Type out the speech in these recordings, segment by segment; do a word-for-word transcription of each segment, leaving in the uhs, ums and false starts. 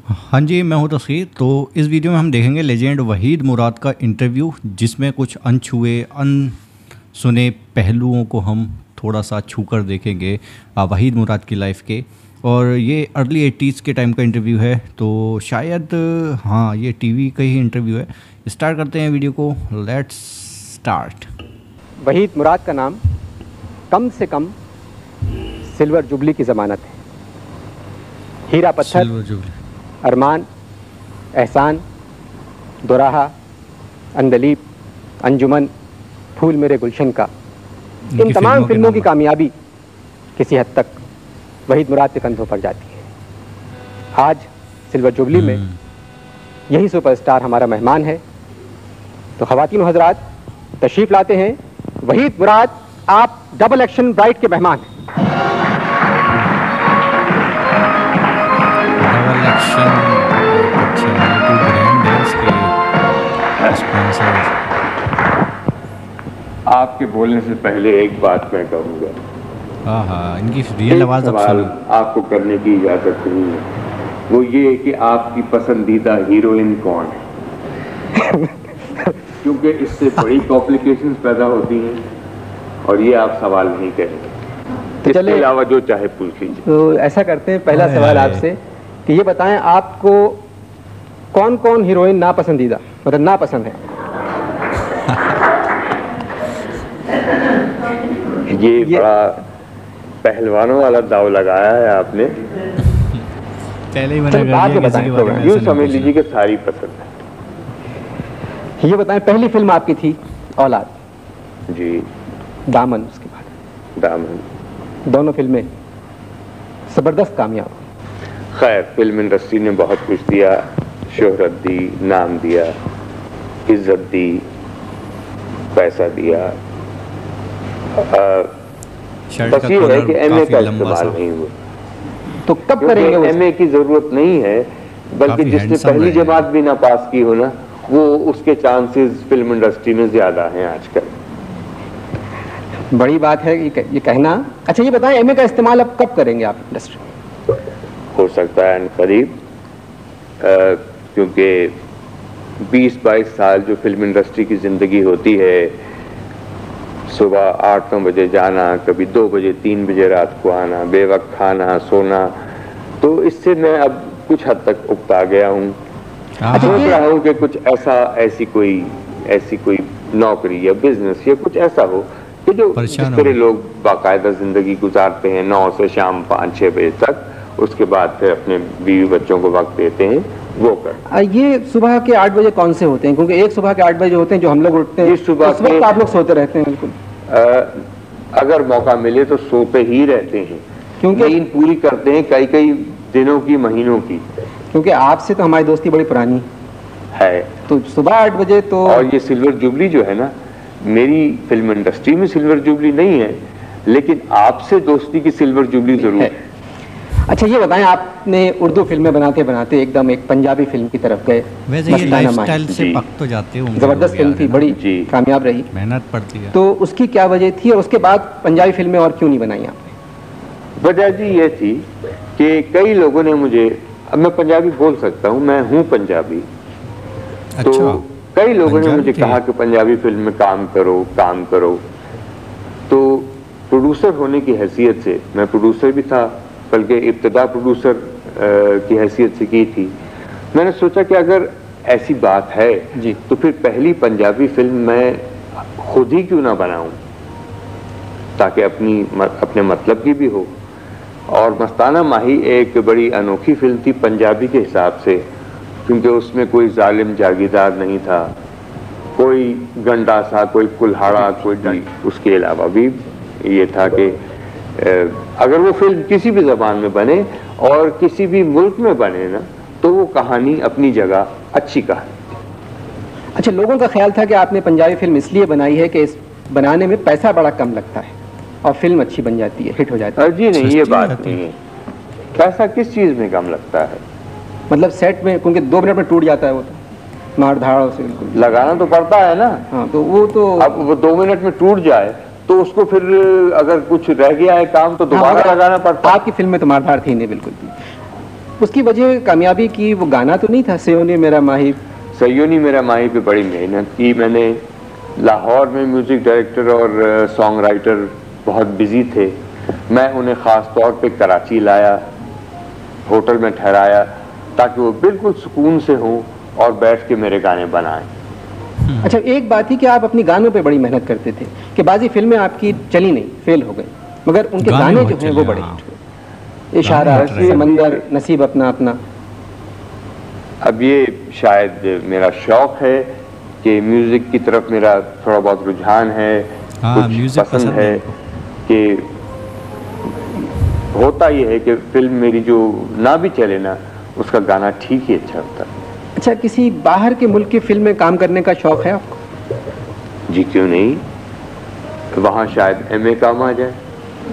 हाँ जी, मैं हूँ तस्कीर। तो इस वीडियो में हम देखेंगे लेजेंड वहीद मुराद का इंटरव्यू, जिसमें कुछ अनछुए अनसुने पहलुओं को हम थोड़ा सा छू कर देखेंगे वहीद मुराद की लाइफ के। और ये अर्ली एटीज़ के टाइम का इंटरव्यू है, तो शायद हाँ ये टीवी का ही इंटरव्यू है। स्टार्ट करते हैं वीडियो को, लेट्स स्टार्ट। वहीद मुराद का नाम कम से कम सिल्वर जुबली की ज़मानत है। हीरा पत्थर, सिल्वर जुबली, अरमान, एहसान, दोराहा, अंदलीब, अंजुमन, फूल मेरे गुलशन का, इन तमाम फिल्मों की कामयाबी किसी हद तक वहीद मुराद के कंधों पर जाती है। आज सिल्वर जुबली में यही सुपरस्टार हमारा मेहमान है। तो ख़वातीन हज़रात, तशरीफ़ लाते हैं वहीद मुराद, आप डबल एक्शन ब्राइट के मेहमान हैं। डबल एक्शन, अच्छा ये कोई ब्रांड है इसके स्पॉन्सर। आपके बोलने से पहले एक बात मैं कहूँगा। हाँ हाँ, इनकी रियल आवाज़ अब सवाल सुनो। आपको करने की इजाज़त नहीं है, वो ये कि आपकी पसंदीदा हीरोइन कौन है। क्योंकि इससे बड़ी कॉम्प्लिकेशंस पैदा होती हैं और ये आप सवाल नहीं करेंगे। तो इसके अलावा जो चाहे पूछ लीजिए। तो ऐसा करते हैं, पहला सवाल आपसे कि ये बताएं आपको कौन कौन हीरोइन नापसंदीदा, मतलब नापसंद है। ये, ये बड़ा पहलवानों वाला दाव लगाया है आपने। पहले ही मना कर दिया किसी के बारे में। यूँ समझ लीजिए कि सारी पसंद है। ये बताएं पहली फिल्म आपकी थी औलाद, जी, दामन, उसके बाद दामन, दोनों फिल्में जबरदस्त कामयाब। खैर, फिल्म इंडस्ट्री ने बहुत कुछ दिया, शोहरत दी, नाम दिया, इज्जत दी, पैसा दिया। बस ये है कि एमए का इस्तेमाल नहीं हुआ। तो कब करेंगे वो? एमए की जरूरत नहीं है, बल्कि जिसने पहली जमात भी ना पास की हो ना, वो उसके चांसेस फिल्म इंडस्ट्री में ज्यादा हैं आजकल। बड़ी बात है ये, ये कहना। अच्छा ये बताएं एमए का इस्तेमाल अब कब करेंगे आप इंडस्ट्री में? हो सकता है करीब, क्योंकि बीस बाईस साल जो फिल्म इंडस्ट्री की जिंदगी होती है, सुबह आठ नौ बजे जाना, कभी दो बजे तीन बजे रात को आना, बेवक्त खाना सोना, तो इससे मैं अब कुछ हद तक उकता गया हूँ। सोच रहा हूँ कि कुछ ऐसा ऐसी कोई ऐसी कोई नौकरी या बिजनेस या कुछ ऐसा हो कि जो जिस तरह लोग बाकायदा जिंदगी गुजारते हैं नौ से शाम पाँच छः बजे तक, उसके बाद फिर अपने बीवी बच्चों को वक्त देते हैं, वो कर। ये सुबह के आठ बजे कौन से होते हैं? क्योंकि एक सुबह के आठ बजे होते हैं जो हम लोग उठते हैं, सुबह उस वक्त आप लोग सोते रहते हैं। बिल्कुल, अगर मौका मिले तो सोते ही रहते हैं, क्योंकि नींद पूरी करते हैं कई कई दिनों की, महीनों की। क्योंकि आपसे तो हमारी दोस्ती बड़ी पुरानी है, तो सुबह आठ बजे तो। और ये सिल्वर जुबली जो है ना, मेरी फिल्म इंडस्ट्री में सिल्वर जुबली नहीं है, लेकिन आपसे दोस्ती की सिल्वर जुबली जरूर है। अच्छा ये बताएं, आपने उर्दू फिल्में बनाते बनाते एकदम एक पंजाबी फिल्म की तरफ गए। वैसे ये लाइफस्टाइल से पक तो जाते होंगे। जबरदस्त फिल्म थी, बड़ी कामयाब रही, मेहनत पड़ती है। तो उसकी क्या वजह थी और उसके बाद पंजाबी फिल्में और क्यों नहीं बनाई आपने? वजह जी ये थी कि कई लोगों ने मुझे, अब मैं पंजाबी बोल सकता हूँ, मैं हूँ पंजाबी। अच्छा, तो कई लोगों ने मुझे कहा कि पंजाबी फिल्म में काम करो काम करो। तो प्रोड्यूसर होने की हैसियत से, मैं प्रोड्यूसर भी था, बल्कि इब्तदा प्रोड्यूसर की हैसियत से की थी। मैंने सोचा कि अगर ऐसी बात है जी, तो फिर पहली पंजाबी फिल्म मैं खुद ही क्यों ना बनाऊं, ताकि अपनी अपने मतलब की भी हो। और मस्ताना माही एक बड़ी अनोखी फिल्म थी पंजाबी के हिसाब से, क्योंकि उसमें कोई जालिम जागीरदार नहीं था, कोई गंडा सा, कोई कुल्हाड़ा, कोई, उसके अलावा भी ये था कि अगर वो फिल्म किसी भी जबान में बने और किसी भी मुल्क में बने ना, तो वो कहानी अपनी जगह अच्छी कहानी। अच्छा, लोगों का ख्याल था कि आपने पंजाबी फिल्म इसलिए बनाई है कि इस बनाने में पैसा बड़ा कम लगता है और फिल्म अच्छी बन जाती है, हिट हो जाती है। जी नहीं, ये बात नहीं है। पैसा किस चीज में कम लगता है? मतलब सेट में, क्योंकि दो मिनट में टूट जाता है वो, तो मार धाड़ से बिल्कुल लगाना तो पड़ता है ना। हाँ, तो वो तो अब वो दो मिनट में टूट जाए तो उसको फिर अगर कुछ रह गया है काम तो दोबारा हाँ, लगाना पड़ता है। आपकी फिल्म में तो मार धाड़ थी नहीं बिल्कुल भी। उसकी वजह कामयाबी की वो गाना तो नहीं था सयोनी मेरा माही? सयोनी मेरा माही पे बड़ी मेहनत की मैंने। लाहौर में म्यूज़िक डायरेक्टर और सॉन्ग राइटर बहुत बिजी थे, मैं उन्हें ख़ास तौर पे कराची लाया, होटल में ठहराया ताकि वो बिल्कुल सुकून से हों और बैठ के मेरे गाने बनाएं। अच्छा, एक बात थी कि आप अपनी गानों पे बड़ी मेहनत करते थे कि बाजी फिल्में आपकी चली नहीं, फेल हो गई, मगर उनके गाने, गाने जो हैं वो बड़े हिट हुए। इशारा, समंदर, नसीब अपना अपना। अब ये शायद मेरा शौक है कि म्यूज़िक की तरफ मेरा थोड़ा बहुत रुझान है, कुछ पसंद है कि होता ये है कि फिल्म मेरी जो ना भी चले ना, उसका गाना ठीक ही अच्छा होता है। अच्छा, किसी बाहर के मुल्क की फिल्म में काम करने का शौक है आपको? जी क्यों नहीं, वहाँ शायद एमए काम आ जाए।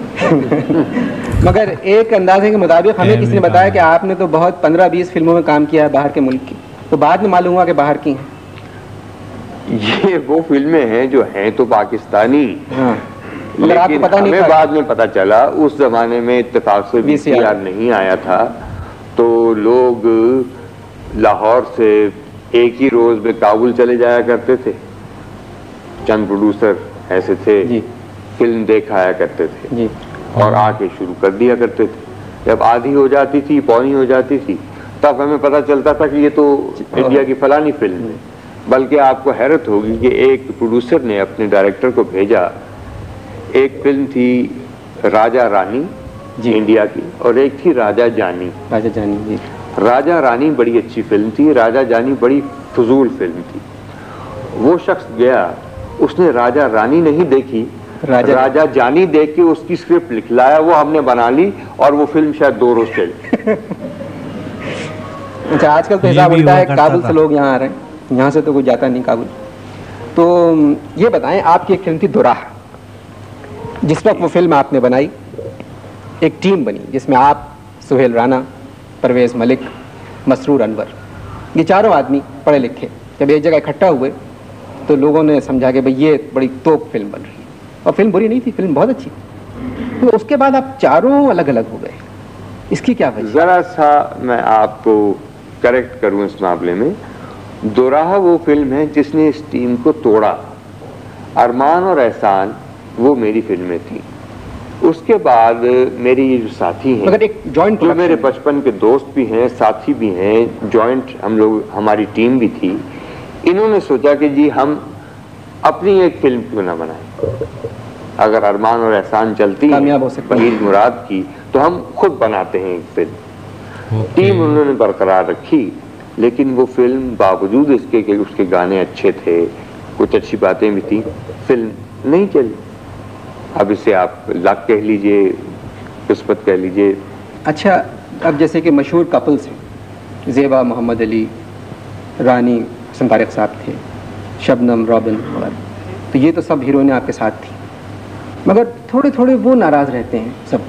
मगर एक अंदाजे के मुताबिक हमें किसी ने बताया कि आपने तो बहुत पंद्रह बीस फिल्मों में काम किया है बाहर के मुल्क की, तो बाद में मालूम हुआ कि बाहर की हैं। ये वो फिल्में हैं जो हैं तो पाकिस्तानी, हाँ, लेकिन आपको पता नहीं, हमें बाद में पता चला उस जमाने में इत्तेफाक से वीसीआर नहीं आया था, तो लोग लाहौर से एक ही रोज में काबुल चले जाया करते थे। चंद प्रोड्यूसर ऐसे थे जी, फिल्म देखाया करते थे जी, और आके शुरू कर दिया करते थे। जब आधी हो जाती थी, पौनी हो जाती थी, तब हमें पता चलता था कि ये तो इंडिया की फलानी फिल्म है। बल्कि आपको हैरत होगी कि एक प्रोड्यूसर ने अपने डायरेक्टर को भेजा, एक फिल्म थी राजा रानी जी, इंडिया की, और एक थी राजा जानी। राजा जानी जी। राजा रानी बड़ी अच्छी फिल्म थी, राजा जानी बड़ी फजूल फिल्म थी। वो शख्स गया, उसने राजा रानी नहीं देखी, राजा, राजा जानी देख के उसकी स्क्रिप्ट लिख लाया, वो हमने बना ली और वो फिल्म शायद दो रोज चली। अच्छा, आजकल तो हिसाब उल्टा है, काबुल से लोग यहाँ आ रहे हैं, यहाँ से तो कोई जाता नहीं काबुल। तो ये बताएं, आपकी एक फिल्म थी दुराह, जिस वक्त वो फिल्म आपने बनाई, एक टीम बनी जिसमें आप, सुहेल राना, परवेज़ मलिक, मसरूर अनवर, ये चारों आदमी पढ़े लिखे जब एक जगह इकट्ठा हुए तो लोगों ने समझा कि भाई ये बड़ी तोप फिल्म बन रही है, और फिल्म बुरी नहीं थी, फिल्म बहुत अच्छी। तो उसके बाद आप चारों अलग अलग हो गए, इसकी क्या वजह? जरा सा मैं आपको करेक्ट करूं इस मामले में, दुराह वो फिल्म है जिसने इस टीम को तोड़ा। अरमान और एहसान वो मेरी फिल्में थी। उसके बाद मेरी जो साथी हैं, मगर एक जॉइंट, जो मेरे बचपन के दोस्त भी हैं, साथी भी हैं, जॉइंट हम लोग, हमारी टीम भी थी, इन्होंने सोचा कि जी हम अपनी एक फिल्म क्यों ना बनाएं। अगर अरमान और एहसान चलती है वहीद मुराद की, तो हम खुद बनाते हैं एक फिल्म। टीम उन्होंने बरकरार रखी, लेकिन वो फिल्म बावजूद इसके कि उसके गाने अच्छे थे, कुछ अच्छी बातें भी थी, फिल्म नहीं चली। अब इसे आप लक कह लीजिए, किस्मत कह लीजिए। अच्छा, अब जैसे कि मशहूर कपल्स हैं, ज़ेबा मोहम्मद अली, रानी हसन तारिक साहब थे, शबनम, रॉबिन, तो ये तो सब हीरोइनें आपके साथ थी, मगर थोड़े थोड़े वो नाराज़ रहते हैं सब,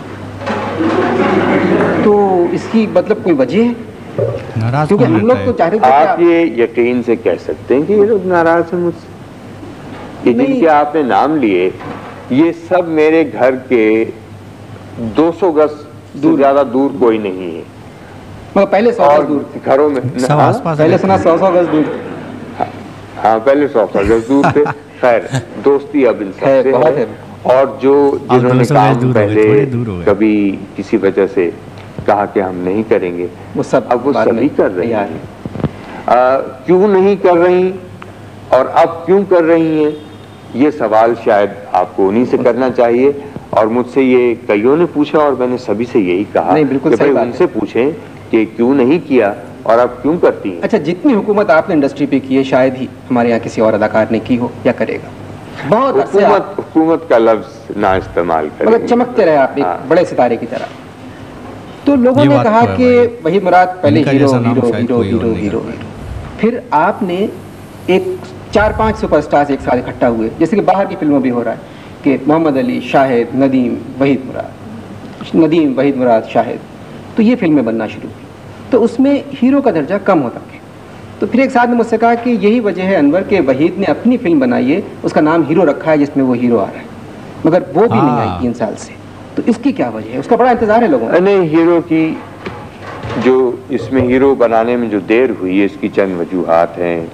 तो इसकी मतलब कोई वजह है? नाराज क्योंकि हम लोग तो चाहते थे। आप ये यकीन से कह सकते हैं कि ये लोग नाराज हैं मुझसे? ये जिनके आपने नाम लिए, ये सब मेरे घर के दो सौ गज से ज्यादा दूर कोई नहीं है। मगर पहले सौ गज दूर थे घरों में, पहले सुना सौ सौ गज दूर। हाँ, पहले सौ सौ गज दूर थे। खैर, दोस्ती अब इन सबसे है, और जो जिन्होंने काम पहले कभी किसी वजह से कहा कि हम नहीं करेंगे, वो सब अब वो सभी कर रही हैं। क्यों नहीं कर रही और अब क्यों कर रही हैं, ये सवाल शायद आपको उन्हीं से करना चाहिए, और मुझसे ये कईयों ने पूछा और मैंने सभी से यही कहा कि भाई उनसे पूछें कि क्यों नहीं किया और अब क्यों करती हैं। अच्छा, जितनी हुकूमत आपने इंडस्ट्री पे की है, शायद ही हमारे यहाँ किसी और अदाकार ने की हो या करेगा। बहुत हुकूमत हुकूमत का लफ्ज ना इस्तेमाल करें, मतलब चमकते रहे आप एक बड़े सितारे की तरह। तो लोगों ने कहा कि वहीद मुराद पहले hero hero hero hero hero, फिर आपने एक चार पांच सुपरस्टार्स एक साथ इकट्ठा हुए, जैसे कि बाहर की फिल्मों भी हो रहा है कि मोहम्मद अली, शाहिद, नदीम, वहीद मुराद, नदीम, वहीद मुराद, शाहिद, तो ये फिल्में बनना शुरू हुई। तो उसमें हीरो का दर्जा कम होता गया। तो फिर एक साथ ने मुझसे कहा कि यही वजह है अनवर के वहीद ने अपनी फिल्म बनाई है, उसका नाम हीरो रखा है जिसमें वो हीरो आ रहा है, मगर वो भी नहीं आई तीन साल से। तो इसकी क्या वजह है? उसका बड़ा इंतजार है लोगों को। नहीं, हीरो की जो इसमें हीरो बनाने में जो देर हुई है इसकी चंद वजूहात हैं।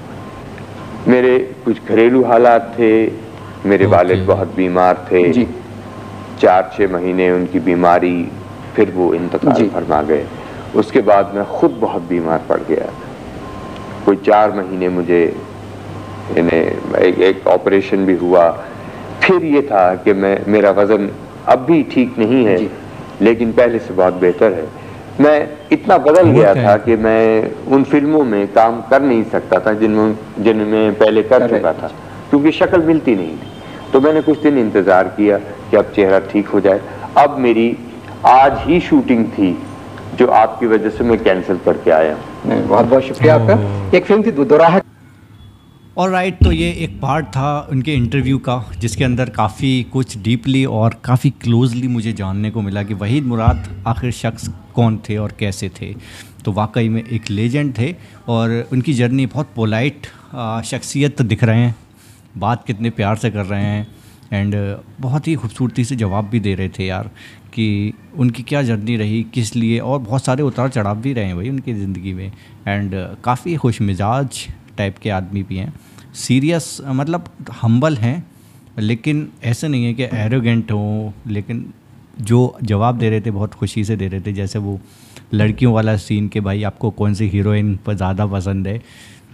मेरे कुछ घरेलू हालात थे, मेरे वालिद बहुत बीमार थे जी। चार छः महीने उनकी बीमारी, फिर वो इंतकाल फरमा गए। उसके बाद मैं खुद बहुत बीमार पड़ गया, कोई चार महीने मुझे इन्हें एक, एक ऑपरेशन भी हुआ। फिर ये था कि मैं मेरा वज़न अब भी ठीक नहीं है लेकिन पहले से बहुत बेहतर है। मैं इतना बदल गया था कि मैं उन फिल्मों में काम कर नहीं सकता था जिनमें जिनमें पहले कर चुका था, क्योंकि शक्ल मिलती नहीं थी। तो मैंने कुछ दिन इंतज़ार किया कि अब चेहरा ठीक हो जाए। अब मेरी आज ही शूटिंग थी जो आपकी वजह से मैं कैंसिल करके आया। बहुत बहुत शुक्रिया आपका। एक फिल्म थी दोराहा। और राइट, तो ये एक पार्ट था उनके इंटरव्यू का जिसके अंदर काफ़ी कुछ डीपली और काफ़ी क्लोजली मुझे जानने को मिला कि वहीद मुराद आखिर शख्स कौन थे और कैसे थे। तो वाकई में एक लेजेंड थे और उनकी जर्नी बहुत पोलाइट शख्सियत दिख रहे हैं, बात कितने प्यार से कर रहे हैं एंड बहुत ही खूबसूरती से जवाब भी दे रहे थे यार कि उनकी क्या जर्नी रही, किस लिए, और बहुत सारे उतार चढ़ाव भी रहे हैं भाई उनकी ज़िंदगी में। एंड काफ़ी खुश मिजाज टाइप के आदमी भी हैं, सीरियस मतलब हम्बल हैं, लेकिन ऐसे नहीं है कि एरोगेंट हो, लेकिन जो जवाब दे रहे थे बहुत खुशी से दे रहे थे। जैसे वो लड़कियों वाला सीन कि भाई आपको कौन सी हीरोइन पर ज़्यादा पसंद है,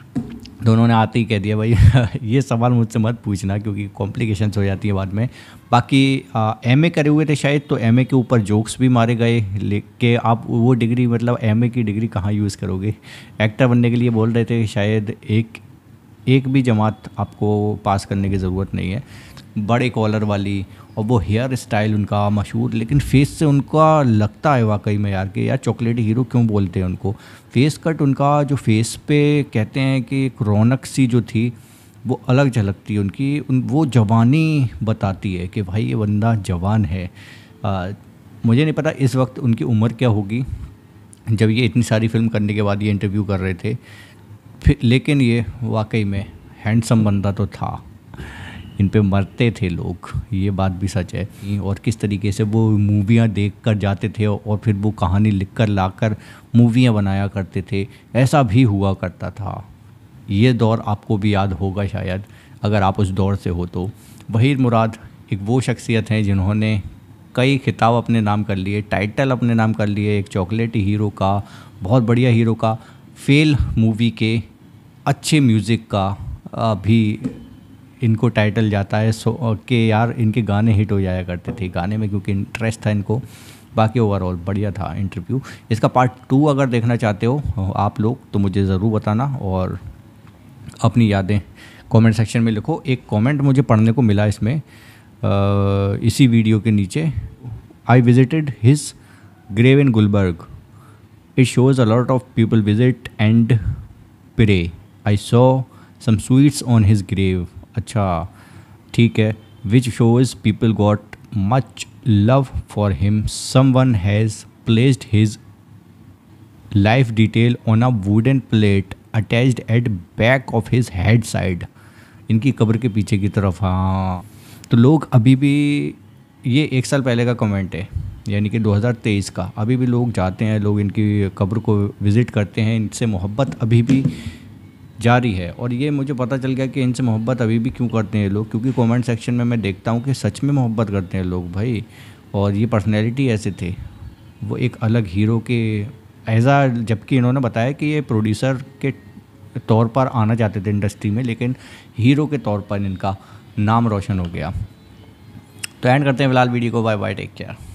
तो उन्होंने आते ही कह दिया भाई ये सवाल मुझसे मत पूछना क्योंकि कॉम्प्लिकेशंस हो जाती है बाद में। बाकी एमए करे हुए थे शायद, तो एमए के ऊपर जोक्स भी मारे गए लेके आप वो डिग्री मतलब एमए की डिग्री कहाँ यूज़ करोगे। एक्टर बनने के लिए बोल रहे थे शायद एक एक भी जमात आपको पास करने की ज़रूरत नहीं है। बड़े कॉलर वाली और वो हेयर स्टाइल उनका मशहूर, लेकिन फेस से उनका लगता है वाकई में यार कि यार चॉकलेटी हीरो क्यों बोलते हैं उनको। फेस कट उनका जो फेस पे कहते हैं कि एक रौनक सी जो थी वो अलग झलकती है उनकी, उन वो जवानी बताती है कि भाई ये बंदा जवान है। आ, मुझे नहीं पता इस वक्त उनकी उम्र क्या होगी जब ये इतनी सारी फिल्म करने के बाद ये इंटरव्यू कर रहे थे, फिर लेकिन ये वाकई में हैंडसम बंदा तो था। इन पे मरते थे लोग, ये बात भी सच है। और किस तरीके से वो मूवियाँ देख कर जाते थे और फिर वो कहानी लिख कर ला कर मूवियाँ बनाया करते थे, ऐसा भी हुआ करता था। ये दौर आपको भी याद होगा शायद अगर आप उस दौर से हो तो। वहीद मुराद एक वो शख्सियत हैं जिन्होंने कई खिताब अपने नाम कर लिए, टाइटल अपने नाम कर लिए, एक चॉकलेटी हीरो का, बहुत बढ़िया हीरो का, फेल मूवी के अच्छे म्यूज़िक का भी इनको टाइटल जाता है। सो कि यार इनके गाने हिट हो जाया करते थे गाने में क्योंकि इंटरेस्ट था इनको। बाकी ओवरऑल बढ़िया था इंटरव्यू। इसका पार्ट टू अगर देखना चाहते हो आप लोग तो मुझे ज़रूर बताना और अपनी यादें कमेंट सेक्शन में लिखो। एक कमेंट मुझे पढ़ने को मिला इसमें आ, इसी वीडियो के नीचे, I visited his grave in Gulberg, it shows a lot of people visit and pray, I saw some sweets on his grave. अच्छा ठीक है, which shows people got much love for him, someone has placed his life detail on a wooden plate attached at back of his head side. इनकी कब्र के पीछे की तरफ। हाँ, तो लोग अभी भी, ये एक साल पहले का कमेंट है यानी कि दो हज़ार तेईस का, अभी भी लोग जाते हैं, लोग इनकी कब्र को विज़िट करते हैं, इनसे मोहब्बत अभी भी जारी है। और ये मुझे पता चल गया कि इनसे मोहब्बत अभी भी क्यों करते हैं लोग, क्योंकि कमेंट सेक्शन में मैं देखता हूँ कि सच में मोहब्बत करते हैं लोग भाई। और ये पर्सनैलिटी ऐसे थे, वो एक अलग हीरो के ऐसा, जबकि इन्होंने बताया कि ये प्रोड्यूसर के तौर पर आना चाहते थे इंडस्ट्री में, लेकिन हीरो के तौर पर इनका नाम रोशन हो गया। तो एंड करते हैं फिलहाल वीडियो को। Bye bye, take care.